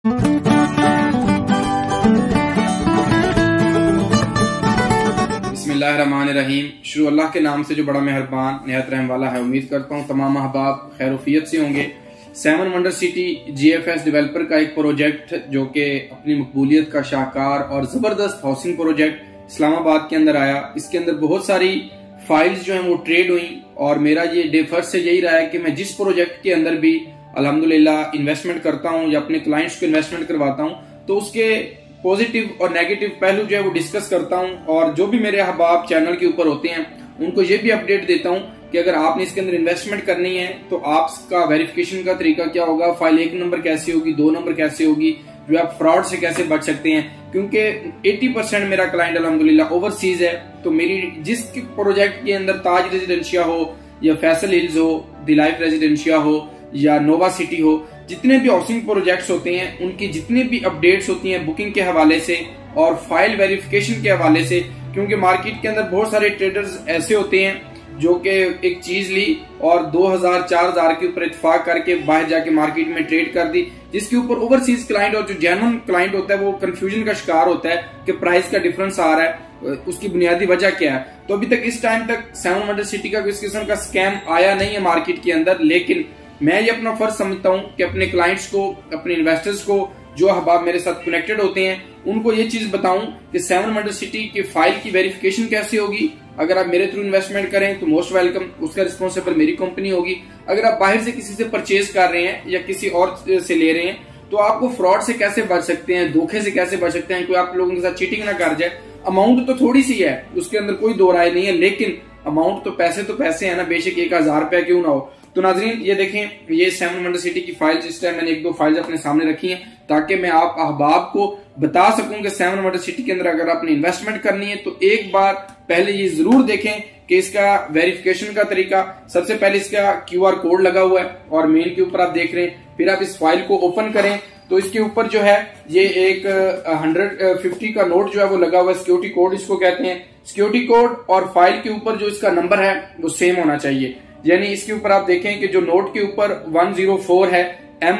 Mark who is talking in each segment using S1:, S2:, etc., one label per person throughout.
S1: बिस्मिल्लाहिर्रहमानिर्रहीम। शुरू अल्लाह के नाम से जो बड़ा मेहरबान निहायत रहम वाला है। उम्मीद करता हूँ तमाम अहबाब खैरुफियत से होंगे। 7 वंडर सिटी GFS डेवलपर का एक प्रोजेक्ट जो कि अपनी मकबूलियत का शाहकार और जबरदस्त हाउसिंग प्रोजेक्ट इस्लामाबाद के अंदर आया। इसके अंदर बहुत सारी फाइल्स जो हैं वो ट्रेड हुई और मेरा ये डे फर्स्ट से यही रहा है कि मैं जिस प्रोजेक्ट के अंदर भी अल्हम्दुलिल्लाह इन्वेस्टमेंट करता हूँ या अपने क्लाइंट्स को इन्वेस्टमेंट करवाता हूँ तो उसके पॉजिटिव और नेगेटिव पहलू जो है वो डिस्कस करता हूँ और जो भी मेरे अहबाब चैनल के ऊपर होते हैं उनको ये भी अपडेट देता हूँ कि अगर आपने इसके अंदर इन्वेस्टमेंट करनी है तो आपका वेरिफिकेशन का तरीका क्या होगा, फाइल 1 नंबर कैसे होगी, 2 नंबर कैसे होगी, जो आप फ्रॉड से कैसे बच सकते हैं। क्योंकि 80% मेरा क्लाइंट अल्हम्दुलिल्लाह ओवरसीज है। तो मेरी जिस प्रोजेक्ट के अंदर ताज रेजिडेंशिया हो या फैसल हिल्स हो, दिलाइफ रेजिडेंशिया हो या नोवा सिटी हो, जितने भी हाउसिंग प्रोजेक्ट्स होते हैं उनकी जितनी भी अपडेट्स होती हैं बुकिंग के हवाले से और फाइल वेरिफिकेशन के हवाले से, क्योंकि मार्केट के अंदर बहुत सारे ट्रेडर्स ऐसे होते हैं जो कि एक चीज ली और 2000-4000 के ऊपर इत्तेफाक करके बाहर जाके मार्केट में ट्रेड कर दी, जिसके ऊपर ओवरसीज क्लाइंट और जो जेन्युइन क्लाइंट होता है वो कंफ्यूजन का शिकार होता है कि प्राइस का डिफरेंस आ रहा है, उसकी बुनियादी वजह क्या है। तो अभी तक इस टाइम तक 7 वंडर सिटी का किस किस्म का स्कैम आया नहीं है मार्केट के अंदर, लेकिन मैं ये अपना फर्ज समझता हूँ कि अपने क्लाइंट्स को, अपने इन्वेस्टर्स को, जो अहबाब मेरे साथ कनेक्टेड होते हैं उनको ये चीज बताऊं कि 7 वंडर सिटी की फाइल की वेरिफिकेशन कैसे होगी। अगर आप मेरे थ्रू इन्वेस्टमेंट करें तो मोस्ट वेलकम, उसका रिस्पॉन्सिबल मेरी कंपनी होगी। अगर आप बाहर से किसी से परचेज कर रहे हैं या किसी और से ले रहे हैं तो आपको फ्रॉड से कैसे बच सकते हैं, धोखे से कैसे बच सकते हैं, कोई आप लोगों के साथ चीटिंग ना कर जाए। अमाउंट तो थोड़ी सी है, उसके अंदर कोई दो राय नहीं है, लेकिन अमाउंट तो पैसे है ना, बेशक 1000 रुपया क्यों ना हो। तो नाजरीन ये देखें, ये 7 वंडर सिटी की फाइल्स इस टाइम मैंने 1-2 फाइल्स अपने सामने रखी हैं ताकि मैं आप अहबाब को बता सकूं कि 7 वंडर सिटी के अंदर अगर आपने इन्वेस्टमेंट करनी है तो एक बार पहले ये जरूर देखें कि इसका वेरिफिकेशन का तरीका। सबसे पहले इसका QR कोड लगा हुआ है और मेल के ऊपर आप देख रहे हैं। फिर आप इस फाइल को ओपन करें तो इसके ऊपर जो है ये एक 150 का नोट जो है वो लगा हुआ है, सिक्योरिटी कोड इसको कहते हैं। सिक्योरिटी कोड और फाइल के ऊपर जो इसका नंबर है वो सेम होना चाहिए, यानी इसके ऊपर आप देखें कि जो नोट के ऊपर 104 है,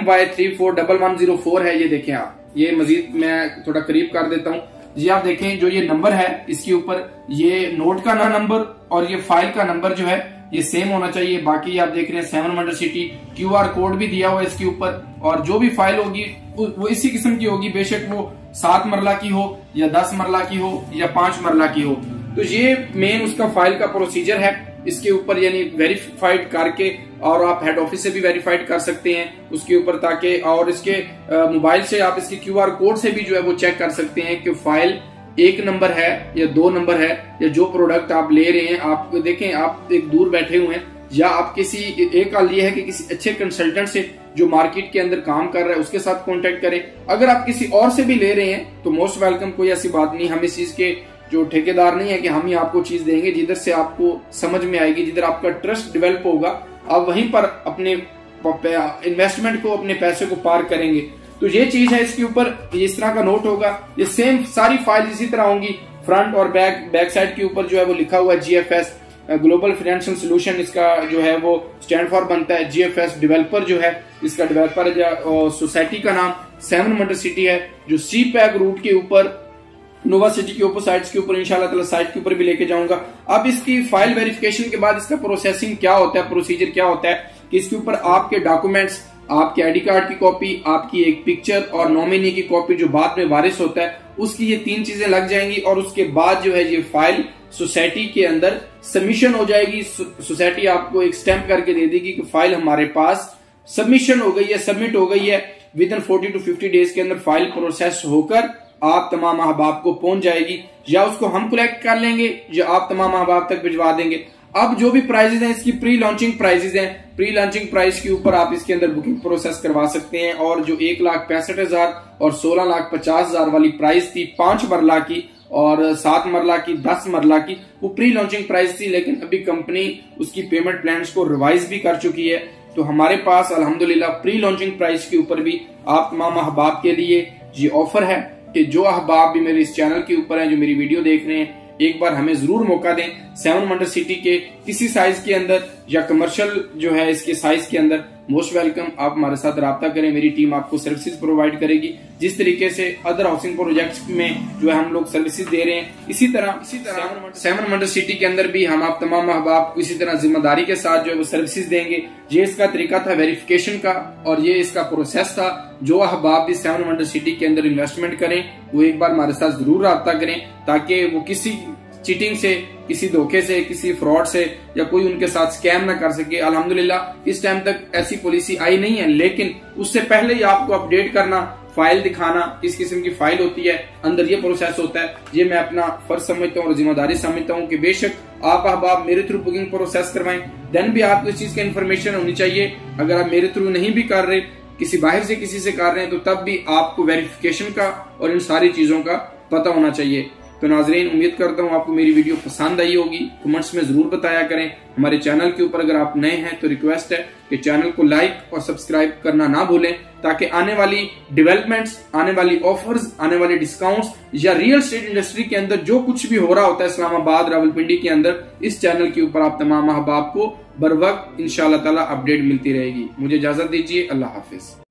S1: MY341104 है, ये देखें आप। ये मजीद मैं थोड़ा करीब कर देता हूँ, ये आप देखें जो ये नंबर है इसके ऊपर ये नोट का नंबर और ये फाइल का नंबर जो है ये सेम होना चाहिए। बाकी आप देख रहे हैं 7 वंडर सिटी QR कोड भी दिया हुआ है इसके ऊपर और जो भी फाइल होगी वो इसी किस्म की होगी, बेशक वो 7 मरला की हो या 10 मरला की हो या 5 मरला की हो। तो ये मेन उसका फाइल का प्रोसीजर है इसके ऊपर, यानी वेरीफाइड करके, और आप हेड ऑफिस से भी वेरीफाइड कर सकते हैं उसके ऊपर, ताकि और इसके मोबाइल से आप इसके QR कोड से भी जो है वो चेक कर सकते हैं कि फाइल 1 नंबर है या 2 नंबर है, या जो प्रोडक्ट आप ले रहे हैं। आप देखें, आप एक दूर बैठे हुए हैं या आप किसी एक हाल ये है कि किसी अच्छे कंसल्टेंट से जो मार्केट के अंदर काम कर रहा है उसके साथ कांटेक्ट करें। अगर आप किसी और से भी ले रहे हैं तो मोस्ट वेलकम, कोई ऐसी बात नहीं। हम इस चीज के जो ठेकेदार नहीं है कि हम ही आपको चीज देंगे, जिधर से आपको समझ में आएगी, जिधर आपका ट्रस्ट डेवलप होगा, आप वहीं पर अपने इन्वेस्टमेंट को, अपने पैसे को पार करेंगे। तो ये चीज है, इसके ऊपर इस तरह का नोट होगा। ये सेम सारी फाइल इसी तरह होंगी, फ्रंट और बैक साइड के ऊपर जो है वो लिखा हुआ है GFS ग्लोबल फाइनेंशियल सोल्यूशन, इसका जो है वो स्टैंड फॉर बनता है। GFS डेवलपर जो है, इसका डेवलपर सोसाइटी का नाम 7 वंडर सिटी है, जो CPAC रूट के ऊपर नोवा सिटी के ऊपर साइट्स के ऊपर इंशाल्लाह ताला साइट के ऊपर भी लेके जाऊंगा। अब इसकी फाइल वेरिफिकेशन के बाद इसका प्रोसेसिंग क्या होता है, प्रोसीजर क्या होता है कि इसके ऊपर आपके डॉक्यूमेंट्स, आपके ID कार्ड की कॉपी, आपकी एक पिक्चर और नॉमिनी की कॉपी जो बाद में वारिस होता है, उसकी ये 3 चीजें लग जाएंगी और उसके बाद जो है ये फाइल सोसाइटी के अंदर सबमिशन हो जाएगी। सोसाइटी आपको एक स्टैंप करके दे देगी कि फाइल हमारे पास सबमिशन हो गई है, सबमिट हो गई है। विदिन 40 to 50 डेज के अंदर फाइल प्रोसेस होकर आप तमाम अहबाब को पहुंच जाएगी, या उसको हम कलेक्ट कर लेंगे या आप तमाम अहबाब तक भिजवा देंगे। अब जो भी प्राइजेस हैं इसकी प्री लॉन्चिंग प्राइजेस हैं, प्री लॉन्चिंग प्राइस के ऊपर आप इसके अंदर बुकिंग प्रोसेस करवा सकते हैं। और जो 1,65,000 और 16,50,000 वाली प्राइस थी 5 मरला की और 7 मरला की, 10 मरला की, वो प्री लॉन्चिंग प्राइस थी, लेकिन अभी कंपनी उसकी पेमेंट प्लान्स को रिवाइज भी कर चुकी है। तो हमारे पास अल्हम्दुलिल्लाह प्री लॉन्चिंग प्राइस के ऊपर भी आप तमाम अहबाब के लिए ये ऑफर है कि जो अहबाब भी मेरे इस चैनल के ऊपर हैं, जो मेरी वीडियो देख रहे हैं, एक बार हमें जरूर मौका दें 7 वंडर सिटी के किसी साइज के अंदर या कमर्शियल जो है इसके साइज के अंदर, मोस्ट वेलकम। आप हमारे साथ रब्ता करें, मेरी टीम आपको सर्विसेज प्रोवाइड करेगी। जिस तरीके से अदर हाउसिंग प्रोजेक्ट्स में जो है हम लोग सर्विसेज दे रहे हैं, इसी तरह सेवन वंडर सिटी के अंदर भी हम आप तमाम अहबाब को इसी तरह जिम्मेदारी के साथ जो है वो सर्विसेज देंगे। ये इसका तरीका था वेरिफिकेशन का और ये इसका प्रोसेस था। जो अहबाब भी सेवन वंडर सिटी के अंदर इन्वेस्टमेंट करें वो एक बार हमारे साथ जरूर रब्ता करें, ताकि वो किसी चीटिंग से, किसी धोखे से, किसी फ्रॉड से या कोई उनके साथ स्कैम ना कर सके। अल्हम्दुलिल्लाह इस टाइम तक ऐसी पॉलिसी आई नहीं है, लेकिन उससे पहले ही आपको अपडेट करना, फाइल दिखाना, किस किस्म की फाइल होती है, अंदर ये प्रोसेस होता है। ये मैं अपना फर्ज समझता हूँ और जिम्मेदारी समझता हूँ कि बेशक आप अहबाब मेरे थ्रू बुकिंग प्रोसेस करवाएं, देन भी आपको इस चीज की इन्फॉर्मेशन होनी चाहिए। अगर आप मेरे थ्रू नहीं भी कर रहे, किसी बाहर से किसी से कर रहे हैं, तो तब भी आपको वेरिफिकेशन का और इन सारी चीजों का पता होना चाहिए। तो नाजरीन, उम्मीद करता हूँ आपको मेरी वीडियो पसंद आई होगी। कमेंट्स में जरूर बताया करें। हमारे चैनल के ऊपर अगर आप नए हैं तो रिक्वेस्ट है कि चैनल को लाइक और सब्सक्राइब करना ना भूलें, ताकि आने वाली डेवलपमेंट्स, आने वाली ऑफर्स, आने वाले डिस्काउंट्स या रियल एस्टेट इंडस्ट्री के अंदर जो कुछ भी हो रहा होता है इस्लामाबाद, रावलपिंडी के अंदर, इस चैनल के ऊपर आप तमाम अहबाब को बर वक्त इंशाअल्लाह ताला अपडेट मिलती रहेगी। मुझे इजाजत दीजिए। अल्लाह हाफिज।